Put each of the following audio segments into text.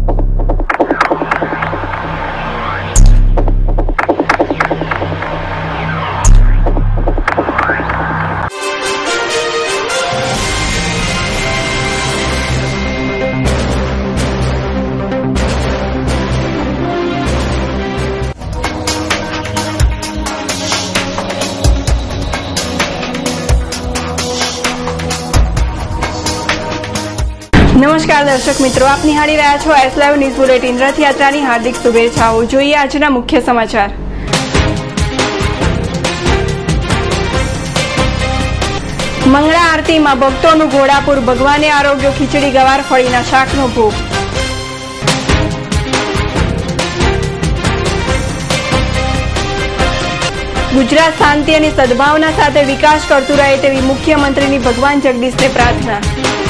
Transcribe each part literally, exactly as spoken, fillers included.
नमस्कार दर्शक मित्रों, आप निहाળી રહ્યા છો એસ લાઈવ ન્યૂઝ બુલેટિન। રથયાત્રાની હાર્દિક શુભેચ્છાઓ। જોઈએ આજના મુખ્ય સમાચાર। મંગળા આરતીમાં ભક્તોનું ઘોડાપુર, ભગવાને આરોગ્ય ખીચડી ગવાર ફળીના શાકનો ભોગ। ગુજરાત શાંતિ અને સદભાવના સાથે વિકાસ કરતું રહે તેવી મુખ્યમંત્રીની ભગવાન જગદીશને પ્રાર્થના।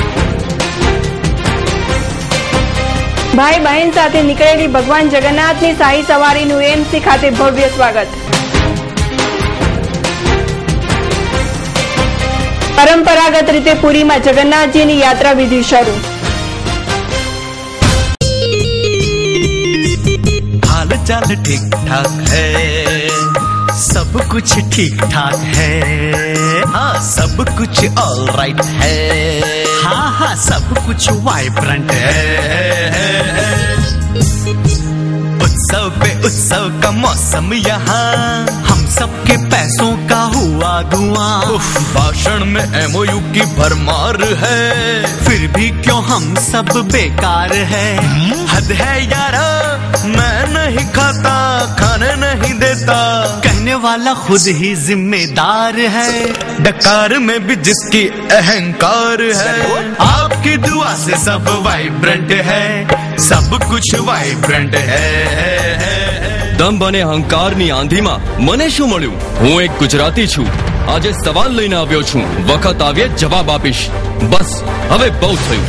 भाई बहन साथे निकळेली भगवान जगन्नाथनी शाही सवारीનું એમસી ખાતે भव्य स्वागत। परंपरागत रीते पुरी में जगन्नाथजीनी यात्रा विधि शुरू। हाल चाल ठीक ठाक है, सब कुछ ठीक ठाक है, हाँ सब कुछ ऑल राइट है, हाँ हाँ सब कुछ वाइब्रेंट है। उत्सव पे उत्सव का मौसम यहाँ, हम सबके पैसों का हुआ धुआं। भाषण में एमओयू की भरमार है, फिर भी क्यों हम सब बेकार है। हद है यारा, मैं नहीं खाता, खाने नहीं देता, कहने वाला खुद ही जिम्मेदार है। डकार में भी जिसकी अहंकार है, आपकी दुआ से सब वाइब्रेंट है, सब कुछ वाइब्रेंट है। दंभ અને અહંકારની આંધીમાં મને શું મળ્યું? હું એક ગુજરાતી છું, આજે સવાલ લઈને આવ્યો છું, વખત આવ્યે જવાબ આપીશ। બસ હવે બહુ થયું।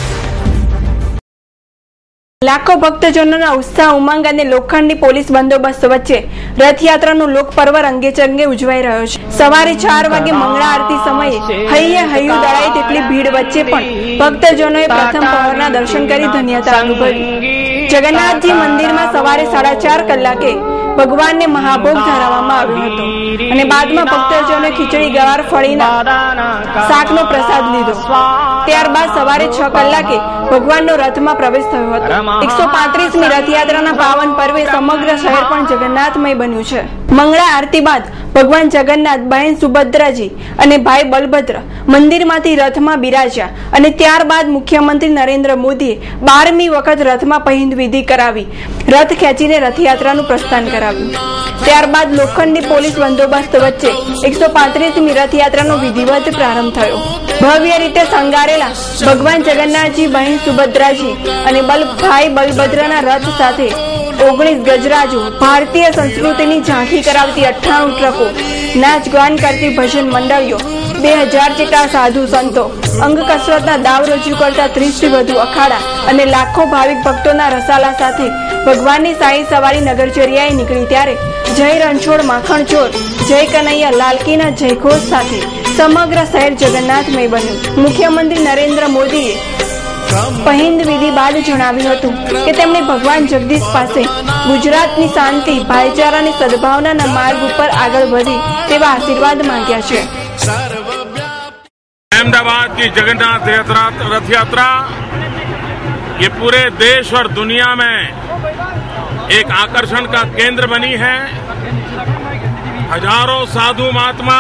લાખો ભક્તજનોના ઉત્સાહ, ઉમંગ અને લોખંડી પોલીસ બંદોબસ્ત વચ્ચે રથયાત્રાનું લોકપર્વ રંગેચંગે ઉજવાઈ રહ્યો છે। સવારે ચાર વાગે મંગળા આરતી સમયે હૈયે હૈયું દળાય તેટલી ભીડ વચ્ચે પણ ભક્તજનોએ પ્રથમ પહરના દર્શન કરી ધન્યતા અનુભવી। જગન્નાથજી મંદિરમાં સવારે સાડા ચાર કલાકે ભગવાનને મહાભોગ ધરાવવામાં આવ્યો હતો અને બાદમાં ભક્તજનોએ ખીચડી ગવાર ફળીના શાકનો પ્રસાદ લીધો। ત્યારબાદ સવારે છ કલાકે ભગવાનનો રથમાં પ્રવેશ થયો હતો। એકસો પાંત્રીસમી રથયાત્રાના પાવન પર્વે સમગ્ર શહેર પણ જગન્નાથમય બન્યું છે। મંગળા આરતી બાદ ભગવાન જગન્નાથ, બહેન સુભદ્રાજી અને ભાઈ બલભદ્ર મંદિરમાંથી રથમાં બિરાજ્યા અને ત્યારબાદ મુખ્યમંત્રી નરેન્દ્ર મોદીએ બારમી વખત રથમાં પહિંદ વિધિ કરાવી રથ ખેંચીને રથયાત્રાનું પ્રસ્થાન કરાવ્યું। ત્યારબાદ લોખંડી પોલીસ બંદોબસ્ત વચ્ચે એકસો પાંત્રીસમી રથયાત્રાનો વિધિવત પ્રારંભ થયો। ભવ્ય રીતે શણગારેલા ભગવાન જગન્નાથજી, બહેન સુભદ્રાજી અને બલ ભાઈ બલભદ્રના રથ સાથે ઓગણીસ ગજરાજો, ભારતીય સંસ્કૃતિની ઝાંખી કરાવતી અઠ્ઠાણું ટ્રકો, નાચ ગાન કરતી ભજન મંડળીઓ, બે હજાર જેટલા સાધુ સંતો, અંગ કસરતના દાવ રજૂ કરતા ત્રીસથી વધુ અખાડા અને લાખો ભાવિક ભક્તોના રસાલા સાથે ભગવાનની શાહી સવારી નગરચર્યાએ નીકળી ત્યારે જય રણછોડ માખણ ચોર, જય કનૈયા લાલકીના જયઘોષ સાથે સમગ્ર શહેર જગન્નાથમય બન્યું। મુખ્યમંત્રી નરેન્દ્ર મોદીએ પહિંદ વિધિ બાદ જણાવ્યું હતું કે તેમણે ભગવાન જગદીશ પાસે ગુજરાતની શાંતિ, ભાઈચારાની સદભાવનાના માર્ગ ઉપર આગળ વધી તેવા આશીર્વાદ માંગ્યા છે। अहमदाबाद की जगन्नाथ यात्रा रथ यात्रा ये पूरे देश और दुनिया में एक आकर्षण का केंद्र बनी है। हजारों साधु महात्मा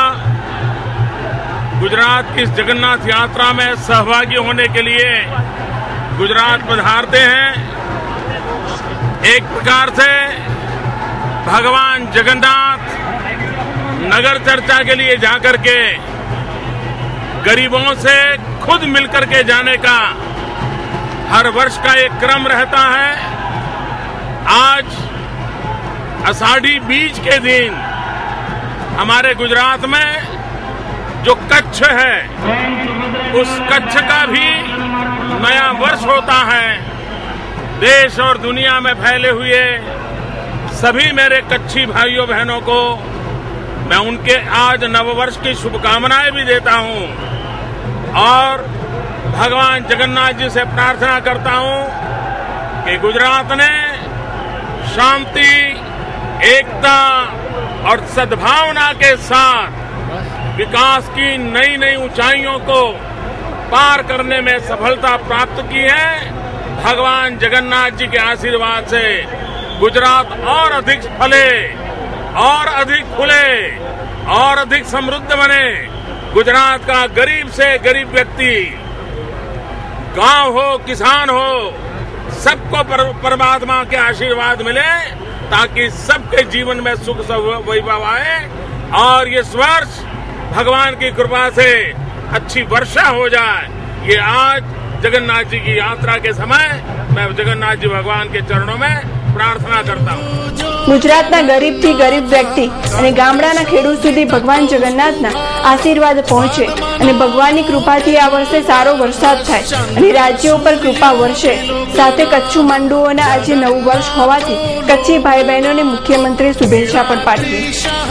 गुजरात की जगन्नाथ यात्रा में सहभागी होने के लिए गुजरात पधारते हैं। एक प्रकार से भगवान जगन्नाथ नगर चर्चा के लिए जाकर के गरीबों से खुद मिलकर के जाने का हर वर्ष का एक क्रम रहता है। आज आषाढ़ी बीज के दिन हमारे गुजरात में जो कच्छ है, उस कच्छ का भी नया वर्ष होता है। देश और दुनिया में फैले हुए सभी मेरे कच्छी भाइयों बहनों को मैं उनके आज नववर्ष की शुभकामनाएं भी देता हूं और भगवान जगन्नाथ जी से प्रार्थना करता हूं कि कि गुजरात ने शांति, एकता और सद्भावना के साथ विकास की नई नई ऊंचाइयों को पार करने में सफलता प्राप्त की है। भगवान जगन्नाथ जी के आशीर्वाद से गुजरात और अधिक फले और अधिक फूले और अधिक समृद्ध बने। गुजरात का गरीब से गरीब व्यक्ति, गांव हो, किसान हो, सबको पर, परमात्मा के आशीर्वाद मिले ताकि सबके जीवन में सुख वैभव आए और ये वर्ष भगवान की कृपा से अच्छी वर्षा हो जाए। ये आज जगन्नाथ जी की यात्रा के समय मैं जगन्नाथ जी भगवान के चरणों में प्रार्थना करता हूँ। ગુજરાતના ગરીબથી ગરીબ વ્યક્તિ અને ગામડાના ખેડૂત સુધી ભગવાન જગન્નાથના આશીર્વાદ પહોંચે અને ભગવાનની કૃપાથી આ વર્ષે સારો વરસાદ થાય અને રાજ્ય ઉપર કૃપા વરસે। સાથે કચ્છુ માંડુઓના આજે નવું વર્ષ હોવાથી કચ્છી ભાઈ બહેનોને મુખ્યમંત્રી શુભેચ્છા પણ પાઠવી।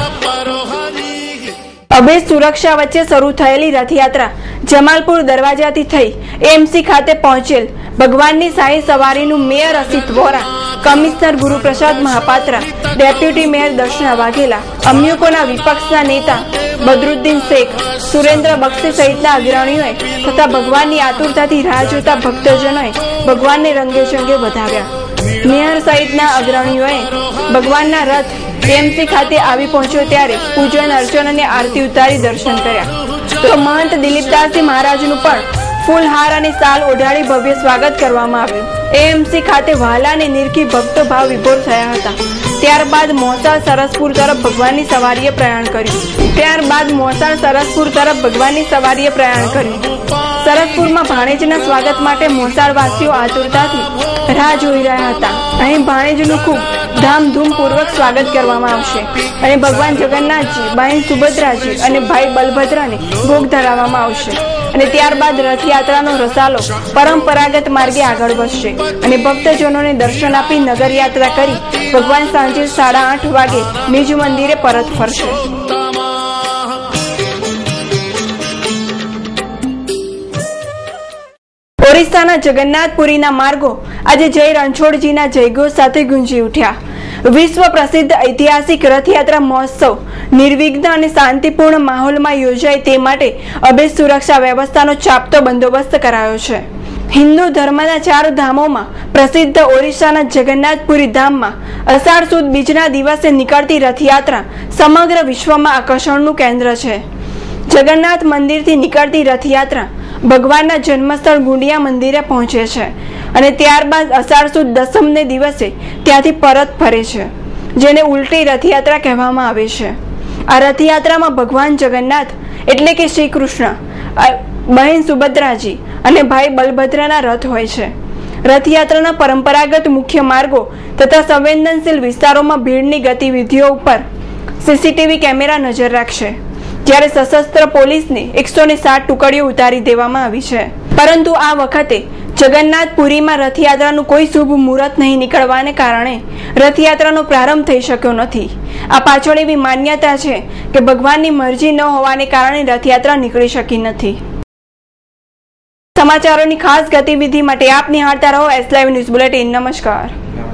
અભેદ સુરક્ષા વચ્ચે શરૂ થયેલી રથયાત્રા જમાલપુર દરવાજાથી થઈ એએમસી ખાતે પહોંચેલ ભગવાનની શાહી સવારીનું mayor Asit Vora, commissioner Guruprasad Mohapatra, deputy mayor Darshana Vaghela, અમ્યુકોના વિપક્ષના નેતા બદરુદ્દીન શેખ, સુરેન્દ્ર બક્ષી સહિતના અગ્રણીઓએ તથા ભગવાનની આતુરતાથી રાહ જોતા ભક્તજનોએ ભગવાનને રંગેચંગે વધાવ્યા। મેયર સહિતના અગ્રણીઓએ ભગવાનના રથ એએમસી ખાતે આવી પહોંચ્યો ત્યારે પૂજન અર્ચન અને આરતી ઉતારી દર્શન કર્યા। તો મહંત દિલીપદાસજી મહારાજનું પણ ફૂલહાર અને સાલ ઓઢાડી ભવ્ય સ્વાગત કરવામાં આવ્યું। એએમસી ખાતે વહાલા અને નિરખી ભક્તો ભાવ વિભોર થયા હતા। ત્યારબાદ મોસાળ સરસપુર તરફ ભગવાનની સવારીએ પ્રયાણ કર્યું ત્યારબાદ મોસાળ સરસપુર તરફ ભગવાનની સવારીએ પ્રયાણ કર્યું। સરસપુરમાં ભાણેજના સ્વાગત માટે મોસાળવાસીઓ આતુરતાથી રાહ જોઈ રહ્યા હતા। અહીં ભાણેજનું ખૂબ ધામધૂમપૂર્વક સ્વાગત કરવામાં આવશે અને ભગવાન જગન્નાથજી, બહેન સુભદ્રાજી અને ભાઈ બલભદ્રને ભોગ ધરાવવામાં આવશે અને ત્યારબાદ રથયાત્રાનો રસાલો પરંપરાગત માર્ગે આગળ વધશે અને ભક્તજનોને દર્શન આપી નગરયાત્રા કરી ભગવાન સાંજે સાડા આઠ વાગે નિજ મંદિરે પરત ફરશે। ઓરિસ્સાના જગન્નાથપુરીના માર્ગો આજે જય રણછોડજીના જયઘોષ સાથે ગુંજી ઉઠ્યા। વિશ્વ પ્રસિદ્ધ ઐતિહાસિક રથયાત્રા મહોત્સવ નિર્વિઘ્ન અને શાંતિપૂર્ણ માહોલમાં યોજાય તે માટે અભેદ સુરક્ષા વ્યવસ્થાનો ચાપતો બંદોબસ્ત કરાયો છે। હિન્દુ ધર્મના ચાર ધામોમાં પ્રસિદ્ધ ઓરિસ્સાના જગન્નાથપુરી ધામમાં અષાઢ સુદ બીજના દિવસે નીકળતી રથયાત્રા સમગ્ર વિશ્વમાં આકર્ષણનું કેન્દ્ર છે। જગન્નાથ મંદિરથી નીકળતી રથયાત્રા ભગવાનના જન્મસ્થળ ગુંડિયા મંદિરે પહોંચે છે અને ત્યારબાદ અષાઢ સુદ દસમને દિવસે ત્યાંથી પરત ફરે છે, જેને ઉલટી રથયાત્રા કહેવામાં આવે છે। આ રથયાત્રામાં ભગવાન જગન્નાથ એટલે કે શ્રી કૃષ્ણ, બહેન સુભદ્રાજી અને ભાઈ બલભદ્રના રથ હોય છે। રથયાત્રાના પરંપરાગત મુખ્ય માર્ગો તથા સંવેદનશીલ વિસ્તારોમાં ભીડની ગતિવિધિઓ ઉપર સીસીટીવી કેમેરા નજર રાખશે, જ્યારે સશસ્ત્ર પોલીસની એકસો ને સાત ટુકડીઓ ઉતારી દેવામાં આવી છે। પરંતુ આ વખતે જગન્નાથપુરીમાં રથયાત્રાનું કોઈ શુભ મુહૂર્ત નહીં નીકળવાને કારણે રથયાત્રાનો પ્રારંભ થઈ શક્યો નથી। આ પાછળ એવી માન્યતા છે કે ભગવાનની મરજી ન હોવાને કારણે રથયાત્રા નીકળી શકી નથી। સમાચારોની ખાસ ગતિવિધિ માટે આપ નિહાળતા રહો એસ લાઈવ ન્યૂઝ બુલેટિન। નમસ્કાર।